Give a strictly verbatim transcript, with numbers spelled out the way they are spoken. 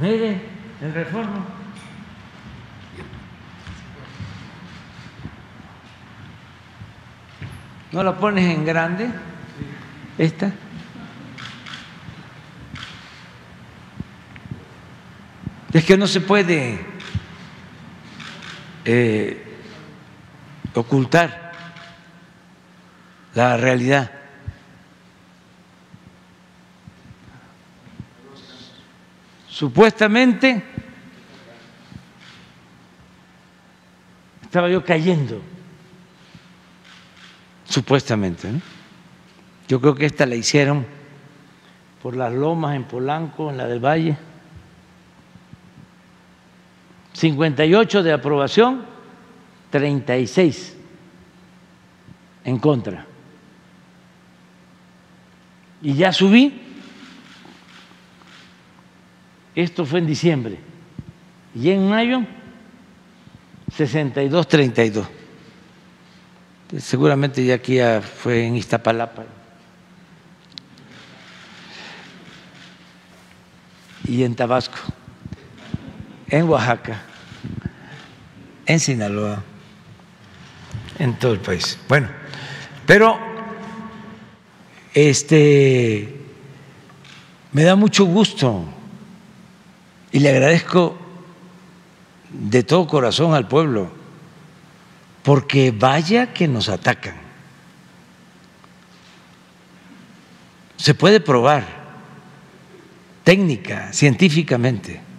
Mire, el Reforma. ¿No la pones en grande? ¿Esta? Es que no se puede eh, ocultar la realidad. Supuestamente estaba yo cayendo, supuestamente, ¿no? Yo creo que esta la hicieron por las lomas en Polanco, en la del Valle. cincuenta y ocho de aprobación, treinta y seis en contra. Y ya subí, esto fue en diciembre, y en mayo, sesenta y dos, treinta y dos. Seguramente ya aquí ya fue en Iztapalapa. Y en Tabasco, en Oaxaca, en Sinaloa, en todo el país. Bueno, pero este me da mucho gusto y le agradezco de todo corazón al pueblo, porque vaya que nos atacan. Se puede probar técnica, científicamente,